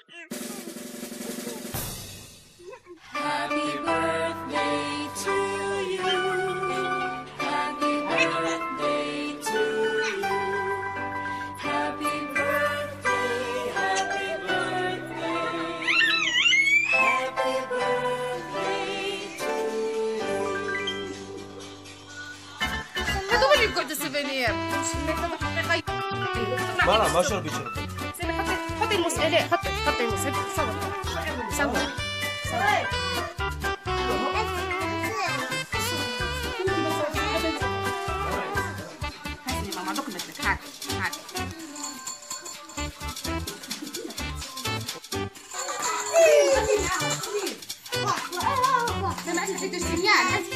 Happy birthday to you. Happy birthday to you. Happy birthday, happy birthday. Happy birthday to you. هذا هو اللي يقعد السيفينير. ما شرب يشرب. سيبي حطي المسألة، حطي المسألة. صور. ماما دوك مثلك هاك. سمعت الفيديو السينيال.